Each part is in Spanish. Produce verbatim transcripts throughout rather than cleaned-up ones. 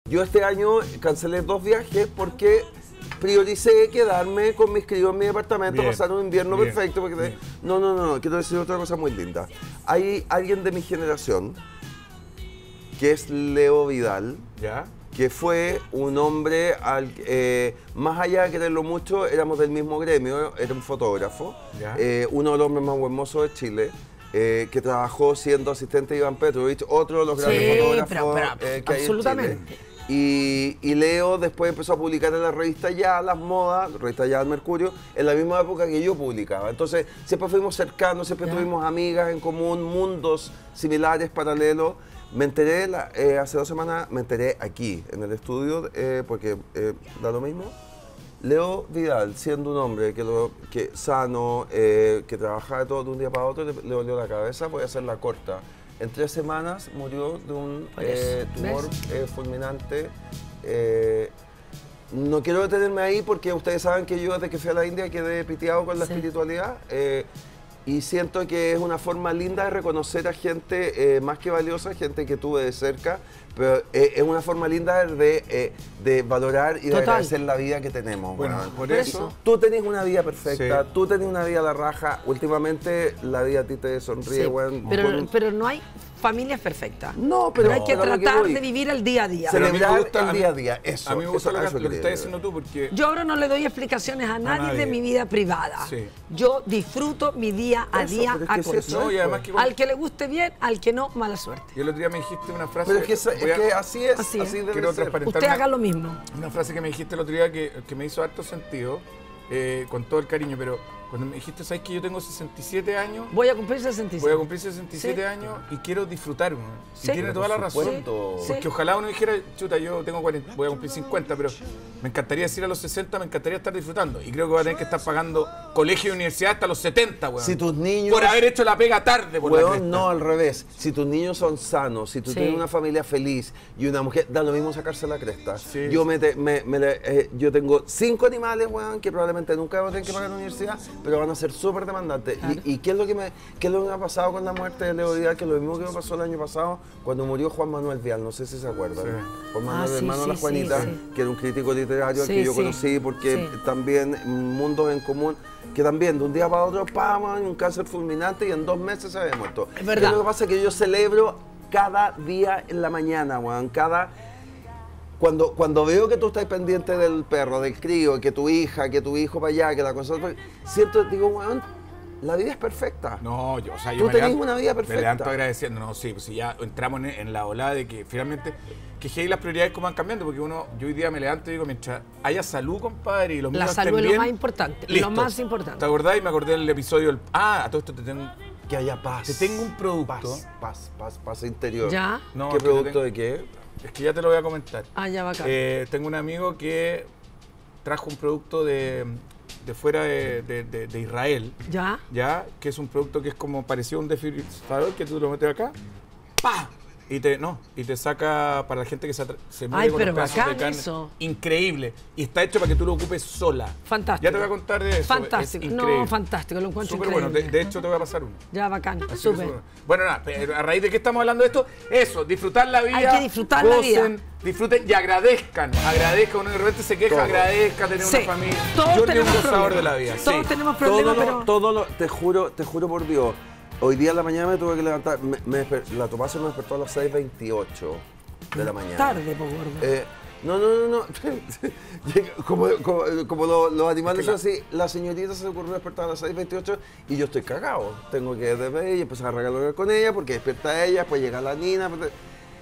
Yo este año cancelé dos viajes porque prioricé quedarme con mis críos en mi departamento, bien, pasar un invierno bien, perfecto. Porque te... No, no, no, no, quiero decir otra cosa muy linda. Hay alguien de mi generación, que es Leo Vidal, ¿ya? Que fue un hombre, al, eh, más allá de quererlo mucho, éramos del mismo gremio, era un fotógrafo, eh, uno de los hombres más hermosos de Chile. Eh, que trabajó siendo asistente de Iván Petrovich, otro de los grandes sí, fotógrafos pero, pero, eh, que absolutamente. Hay en Chile. Y, y Leo después empezó a publicar en la revista Ya, Las Modas, revista Ya del Mercurio, en la misma época que yo publicaba. Entonces siempre fuimos cercanos, siempre ya. Tuvimos amigas en común, mundos similares, paralelos. Me enteré la, eh, hace dos semanas, me enteré aquí, en el estudio, eh, porque eh, da lo mismo. Leo Vidal, siendo un hombre que, lo, que sano, eh, que trabajaba todo de un día para otro, le, le dolió la cabeza, voy a hacerla corta. En tres semanas murió de un eh, tumor eh, fulminante. Eh, no quiero detenerme ahí porque ustedes saben que yo desde que fui a la India quedé piteado con la sí. espiritualidad. Eh, y siento que es una forma linda de reconocer a gente eh, más que valiosa, gente que tuve de cerca, pero eh, es una forma linda de, eh, de valorar y de Total. Agradecer la vida que tenemos. Bueno, bueno. por eso... Tú tenés una vida perfecta, sí. tú tenés una vida a la raja, últimamente la vida a ti te sonríe, sí. bueno, pero, con... pero no hay familias perfectas. No, pero, pero hay que pero tratar que de vivir el día a día. Celebrar el día a día, eso. A mí me gusta eso, lo, eso que, lo que estás diciendo tú porque... Yo ahora no le doy explicaciones a nadie, a nadie. de mi vida privada. Sí. Yo disfruto mi día a eso, día a es que no, y además que al que le guste bien, al que no, mala suerte. Y el otro día me dijiste una frase... Pero es que, es, es que así es. Así, así debe quiero ser. Usted haga lo mismo. Una frase que me dijiste el otro día que, que me hizo harto sentido, eh, con todo el cariño, pero cuando me dijiste, ¿sabes que yo tengo sesenta y siete años? Voy a cumplir sesenta y siete. Voy a cumplir sesenta y siete sí. años y quiero disfrutar uno. Sí. Y tiene toda la razón. Sí. Porque ojalá uno dijera, chuta, yo tengo cuarenta, voy a cumplir cincuenta, pero me encantaría decir a los sesenta, me encantaría estar disfrutando. Y creo que voy a tener que estar pagando colegio y universidad hasta los setenta, weón. Si tus niños... Por haber hecho la pega tarde, por weón, la no, al revés. Si tus niños son sanos, si tú sí. tienes una familia feliz y una mujer, da lo mismo sacarse la cresta. Sí. Yo me, te, me, me eh, yo tengo cinco animales, weón, que probablemente nunca voy a tener que pagar en la universidad, pero van a ser súper demandante. Claro. Y, y ¿qué, es lo que me, ¿qué es lo que me ha pasado con la muerte de Leo Vidal? Que es lo mismo que me pasó el año pasado cuando murió Juan Manuel Vial, no sé si se acuerdan. Sí. Juan Manuel, ah, sí, hermano de sí, la Juanita, sí, sí. que era un crítico literario sí, al que yo sí. conocí, porque sí. también mundos en común, que también de un día para otro, ¡pam!, un cáncer fulminante y en dos meses se había muerto. Es verdad. Y lo que pasa es que yo celebro cada día en la mañana, weón, cada... Cuando, cuando veo que tú estás pendiente del perro, del crío, que tu hija, que tu hijo para allá, que la cosa... Siento, digo, weón, la vida es perfecta. No, yo, o sea, yo tú me tenés levanto, una vida perfecta. Me levanto agradeciendo, no, sí, pues si ya entramos en, en la ola de que finalmente, que hey, las prioridades como van cambiando, porque uno, yo hoy día me levanto y digo, mientras haya salud, compadre, y los míos La salud es bien, lo más importante, listo. lo más importante. ¿Te acordás? Y me acordé del episodio del... Ah, a todo esto te tengo... Que haya paz. Te tengo un producto. Paz, paz, paz, paz interior. ¿Ya? No, ¿Qué producto tengo... de qué? Es que ya te lo voy a comentar. Ah, ya bacán. Eh, tengo un amigo que trajo un producto de, de fuera de, de, de, de Israel. ¿Ya? Ya, que es un producto que es como parecido a un desfibrilador que tú lo metes acá. ¡Pah! Y te, no, y te saca para la gente que se, se mueve Ay, con pero los pedazos de carne. Eso. Increíble. Y está hecho para que tú lo ocupes sola. Fantástico. Ya te voy a contar de eso. Fantástico. No, fantástico, lo encuentro súper increíble. Bueno, de, de hecho te voy a pasar uno. Ya, bacán. Súper. Bueno, nada, pero a raíz de que estamos hablando de esto, eso, disfrutar la vida. Hay que disfrutar gocen, la vida. Disfruten y agradezcan. Agradezcan. Uno de repente se queja, todo. Agradezca tener sí. una familia. Todos Yo tenemos soy un gozador problemas. de la vida. Todos sí. tenemos problemas, todo pero... Lo, todo lo, te juro, te juro por Dios. Hoy día en la mañana me tuve que levantar, me, me, la Tomasa me despertó a las seis veintiocho de la mañana. Tarde, por gordo. Eh, no, no, no, no. como como, como los, los animales son así, la señorita se le ocurrió despertar a las seis veintiocho y yo estoy cagado. Tengo que despertar y empezar a regalar con ella porque despierta ella, pues llega la Nina. Pues,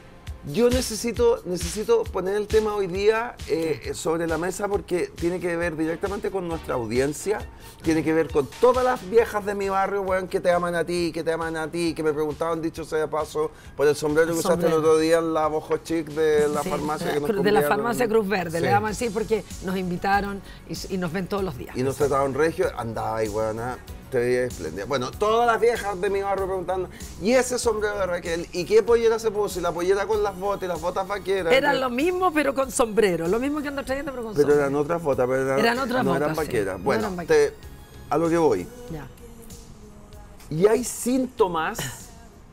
yo necesito, necesito poner el tema hoy día eh, sobre la mesa porque tiene que ver directamente con nuestra audiencia, tiene que ver con todas las viejas de mi barrio, weón, que te aman a ti, que te aman a ti, que me preguntaban, dicho sea de paso, por el sombrero que usaste el otro día en la Bojo Chic de la sí, farmacia. De, que nos de la farmacia Cruz Verde, sí. le damos así porque nos invitaron y, y nos ven todos los días. Y nos trataban regio, andaba ahí, weón, te veía espléndida. Bueno, todas las viejas de mi barrio preguntando, ¿y ese sombrero de Raquel? ¿Y qué pollera se puso? Y la pollera con las botas y las botas vaqueras. Eran que... lo mismo, pero con sombrero. Lo mismo que ando trayendo, pero con pero sombrero. Pero eran otras botas, pero eran, eran otras no botas, eran vaqueras. Sí. Bueno, no eran vaqueras. Te, a lo que voy. Ya. Y hay síntomas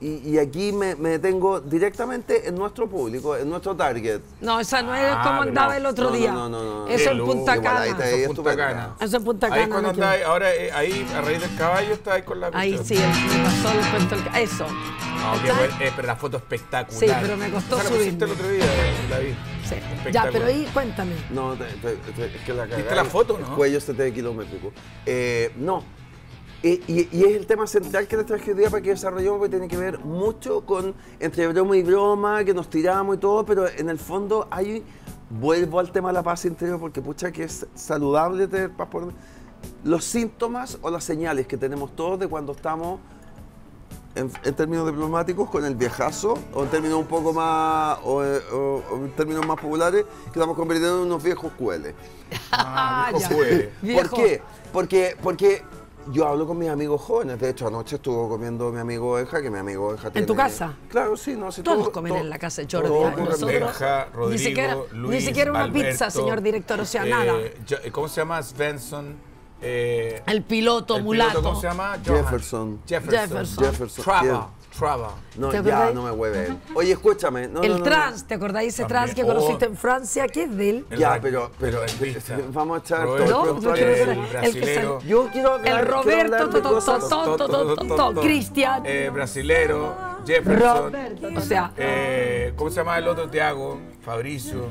y, y aquí me, me detengo directamente en nuestro público, en nuestro target. No, esa no es Ah, como andaba no. el otro No, día. no, no, no, no. Eso Qué en luz, Punta igual ahí Cana. está ahí. Eso es Punta estupenda. Cana. Eso en Punta Ahí Cana. cuando no quiero- andáis, ahora eh, ahí a raíz del caballo estáis con la Ahí cuestión. sí, me pasó el cuento. el ca- Eso. No, qué ¿Está? bueno, eh, pero la foto espectacular. Sí, pero me costó Esa la pusiste el subirme. otro día, la vi. Sí. Ya, Espectacular. pero ahí cuéntame. No, te- te- te- es que la ¿Viste cagada, la foto, el no? cuello se te ve kilométrico. Eh, no. Eh, y, y es el tema central que les traje hoy día para que desarrollemos, porque tiene que ver mucho con entre broma y broma, que nos tiramos y todo, pero en el fondo hay, vuelvo al tema de la paz interior, porque pucha que es saludable tener paz por dentro. Los síntomas o las señales que tenemos todos de cuando estamos, en, en términos diplomáticos, con el viejazo, o en términos un poco más, o, o- o en términos más populares, que estamos convirtiendo en unos viejos cueles. Ah, viejo ya. cuele. ¿Por Viejo. qué? Porque, porque yo hablo con mis amigos jóvenes. De hecho, anoche estuvo comiendo mi amigo Oveja, que mi amigo Oveja tiene... tu casa? Claro, sí. No, sí, Todos todo- comen todo- en la casa de Jordi. todo ¿eh? ocurre en mi Nosotros- Benja, Rodrigo, ni siquiera, Luis, ni siquiera una Alberto, pizza, señor director, o sea, eh, nada. yo- ¿Cómo se llama? Svensson. Eh, El piloto el mulato. piloto, ¿cómo se llama? Johan. Jefferson. Jefferson. Jefferson. Jefferson. Trava. Trava. No, ¿Te ya, acordáis? no me hueve. Oye, escúchame. No, el no, no, no. trans, ¿te acordáis ese trans que También. conociste Oh. en Francia? ¿Qué es de él? El Ya, rugby- pero, pero el rugbyista. vamos a echar Roberto, todo No, el porque pronto no al- era- el el que brasilero. sal- Yo quiero hablar, El quiero Roberto, hablar de to- to- cosas- to- to- to- to- to- Cristian. Eh, brasilero. Jefferson. O sea, Eh, ¿Cómo se llama el otro? Tiago. Fabricio.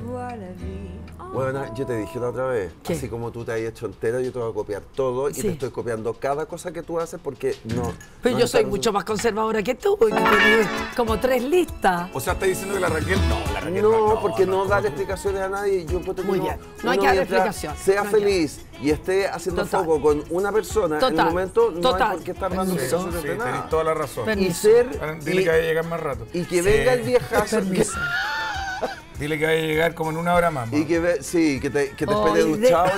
Bueno, yo te dije la otra vez, ¿Qué? así como tú te has hecho entera, yo te voy a copiar todo y Sí. te estoy copiando cada cosa que tú haces porque no... pero no yo soy estás- mucho más conservadora que tú, y tenés como tres listas. O sea, ¿estás diciendo que la Raquel? No, la Raquel No, porque no, no, darle tú. explicaciones a nadie. Yo encuentro que Muy no- bien. No hay uno que dar mientras explicación. Sea No hay que- feliz y esté haciendo Total. foco con una persona en Total. el momento, no Total. hay por qué estar dando Permiso. explicaciones Sí, de nada. tenés toda la razón. Permiso. Y ser... Ahora, Dile y, que vaya a llegar más rato. y que Sí. venga el viejazo... que- Permiso. Dile que vaya a llegar como en una hora más. y que ve, sí, que te, que te Oh, espere y de- duchado.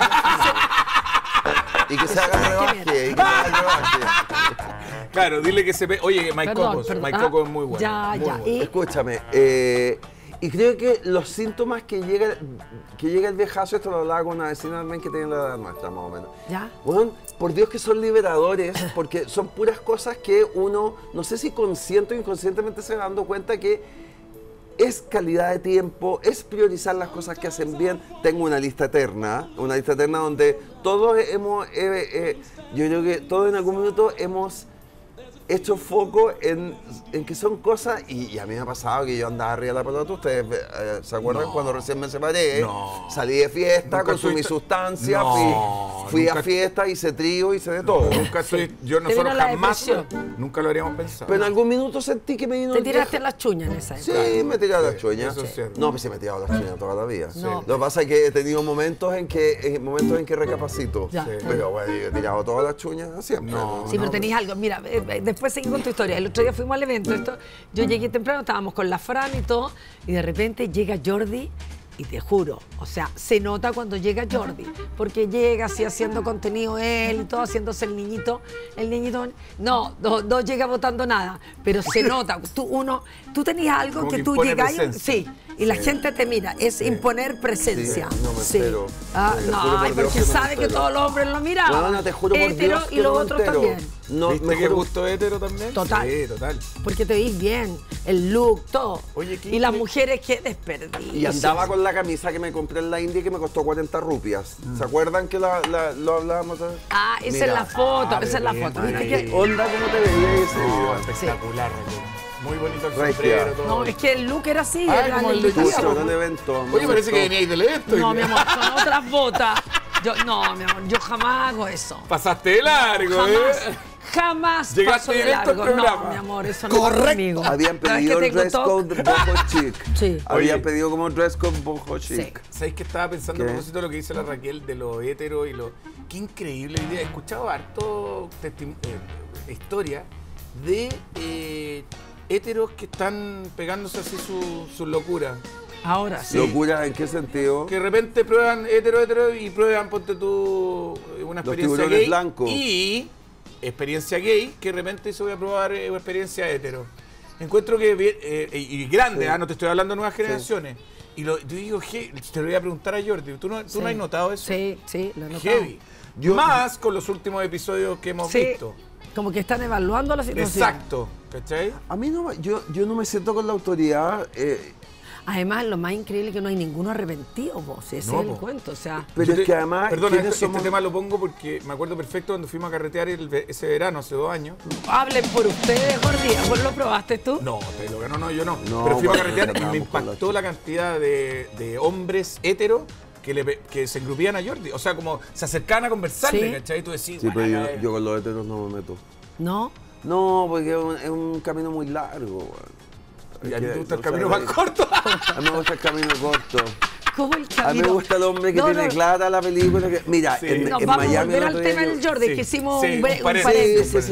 y que se haga el rebaje. Y que se haga el rebaje. Claro, dile que se ve. Oye, Mike Perdón, Coco. perdón. Mike Ah, Coco es muy bueno. ya, muy ya. bueno. Y- Escúchame, eh, y creo que los síntomas que llega, que llega el viejazo, esto lo hablaba con una vecina también que tiene la edad nuestra, más o menos. ¿Ya? Bueno, por Dios que son liberadores, porque son puras cosas que uno, no sé si consciente o inconscientemente se va dando cuenta que es calidad de tiempo, es priorizar las cosas que hacen bien. Tengo una lista eterna, una lista eterna donde todos hemos, eh, eh, yo creo que todos en algún minuto hemos hecho foco en, en que son cosas, y, y a mí me ha pasado que yo andaba arriba de la pelota, ustedes eh, se acuerdan No. cuando recién me separé, No. salí de fiesta, Nunca consumí estuviste- sustancias, No, fui, fui nunca- a fiesta, hice trío, hice de todo. Nunca estoy. Yo Te nosotros vino la jamás. depresión. Nunca lo habríamos pensado. Pero en algún minuto sentí que me vino Te el tiraste viejo- las chuñas en esa Sí, época. me he tirado las Sí, chuñas. eso es cierto. No, pues sí me he tirado las chuñas toda la vida. No. Lo que pasa es que he tenido momentos en que, en momentos en que recapacito. Ya. Sí. Pero bueno, yo he tirado todas las chuñas siempre. No. Sí, pero tenéis algo. Mira, eh, eh, después seguí con tu historia. El otro día fuimos al evento. Esto, yo llegué temprano, estábamos con la Fran y todo, y de repente llega Jordi. Y te juro, o sea, se nota cuando llega Jordi, porque llega así haciendo contenido él y todo, haciéndose el niñito, el niñito, no, no, no llega votando nada, pero se nota, tú uno, tú tenías algo Como que, que tú impone llegas, presencia. sí, y la gente te mira, es imponer presencia. Sí, no me Sí. entero. Ah, Te juro no, por ay, Dios porque que no me sabe que entero. todos los hombres lo miraban. Bueno, te juro por Hétero Dios que y los no me otros entero. también. No, ¿Viste me que juro- gusto hétero también? Total. Sí, total. Porque te veis bien, el look, todo. Oye, ¿qué y las incre- mujeres, qué desperdicio. Y andaba con la camisa que me compré en la India que me costó cuarenta rupias. ¿Se acuerdan que la, la- lo hablábamos? Ah, esa Mira, es la foto, ah, esa es la bien, foto. bien, ¿Viste ahí. que- Onda, ¿cómo te veía ese No, video? espectacular, Raquel. Muy bonito el Regia. sombrero, todo. No, es que el look era así. Ah, era como la el de invitación. Tía, Justo en un evento. me Oye, parece gustó. que veníais del evento. No, hoy mi día. amor, son otras botas. Yo, no, mi amor, yo jamás hago eso. Pasaste de largo, Jamás, ¿eh? jamás Llegaste paso de directo al largo. No, programa. mi amor, eso no va conmigo. Habían ¿Sabes pedido que el tengo dress toque? code de boho chic. Sí. Habían Oye. pedido como dress code boho chic. ¿Sabéis que estaba pensando ¿Qué? a propósito de lo que dice la Raquel de lo hétero y lo... Qué increíble idea. He escuchado harto testi- eh, historia de eh, héteros que están pegándose así su, su locura. Ahora sí. ¿Locura en qué sentido? Que de repente prueban hétero, hétero y prueban, ponte tú, una Los experiencia tiburones gay. blancos. Y experiencia gay, que de repente dice voy a probar eh, una experiencia hétero. Encuentro que, bien, eh, y y grande, Sí. ah, no te estoy hablando de nuevas generaciones. Y lo, yo digo, je- te lo voy a preguntar a Jordi, ¿tú no, tú no has notado eso? Sí, sí, lo he notado. Heavy. Yo- Más con los últimos episodios que hemos Sí. visto. Como que están evaluando la situación. Exacto, ¿cachai? A mí no, yo, yo no me siento con la autoridad. Eh, Además, lo más increíble es que no hay ninguno arrepentido, vos. Ese No, es el po. cuento, o sea... pero Yo es te- que además. Perdona, ¿quiénes este, somos? este tema lo pongo porque me acuerdo perfecto cuando fuimos a carretear el ve- ese verano, hace dos años. Hablen por ustedes, Gordi. ¿Vos lo probaste tú? No, te lo ganó, no, yo no. No, Pero fuimos a bueno, carretear y me cargamos con la impactó la cantidad de, de hombres heteros que, le, pe- que se engrupían a Jordi. O sea, como se acercaban a conversarle, Sí. ¿cachai? Y tú decís, Sí, pero "Bueno, yo, eh". yo con los heteros no me meto. ¿No? No, porque es un, es un camino muy largo, weón. Y a Es mí que, te gusta el o camino sea, más corto. A mí me gusta el camino corto. ¿Cómo el A mí camino? me gusta el hombre que No, tiene no. clara la película. Que, mira, Sí. en, Nos en vamos Miami. a volver el al otro día tema yo- del Jordi, Sí, que hicimos sí, un, un bre- un paréntesis. paréntesis. Sí, sí,